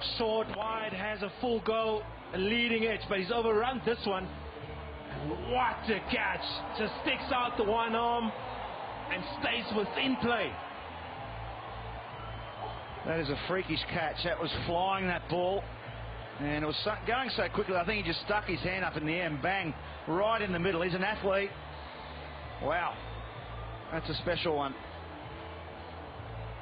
short, wide, has a full go, a leading edge, but he's overrun this one. What a catch! Just sticks out the one arm and stays within play. That is a freakish catch. That was flying, that ball. And it was going so quickly, I think he just stuck his hand up in the air and bang, right in the middle. He's an athlete. Wow. That's a special one.